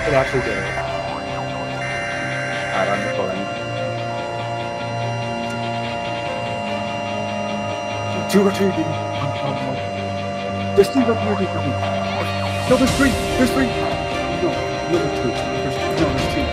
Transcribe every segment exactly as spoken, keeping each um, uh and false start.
It actually did. Alright, I'm recording. Two or three, baby. Um, um, no. There's three right here, baby. No, there's three. There's three. No, no, there's two. There's, no, there's two.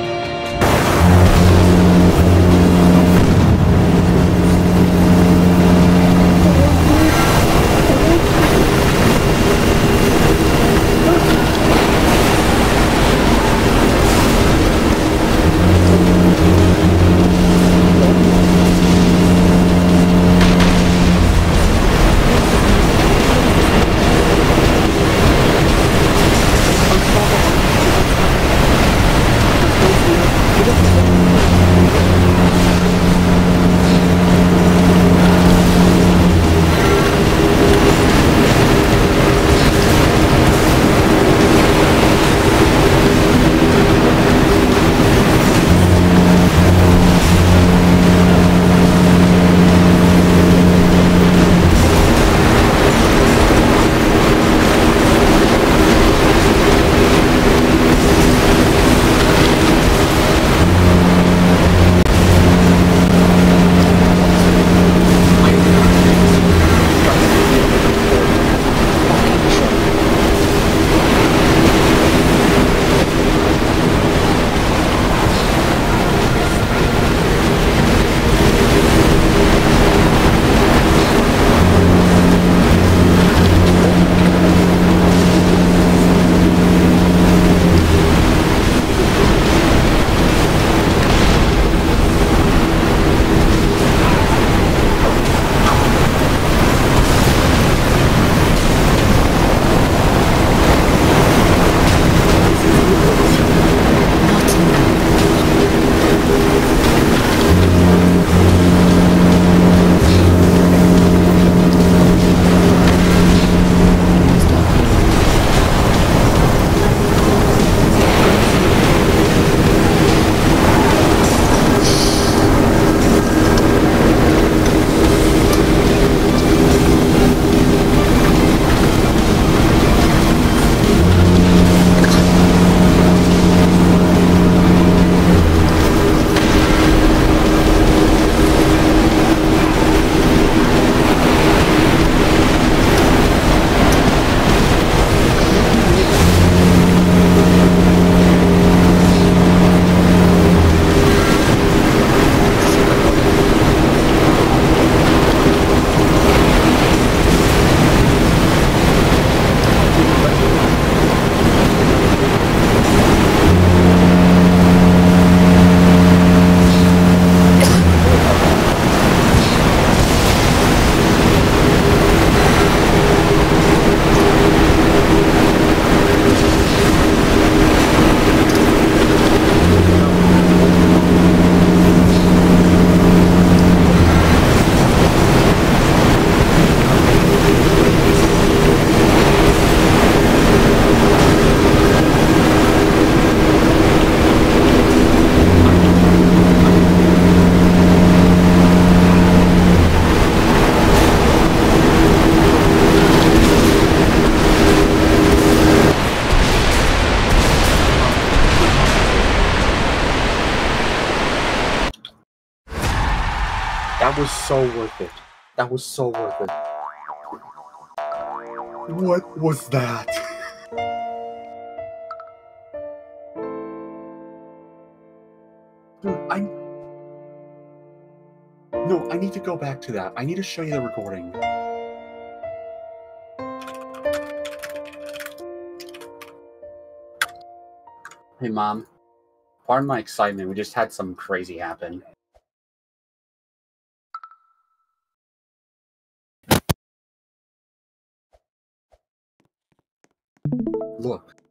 That was so worth it. That was so worth it. What was that? Dude, I... No, I need to go back to that. I need to show you the recording. Hey, Mom. Pardon my excitement. We just had some crazy happen. Look.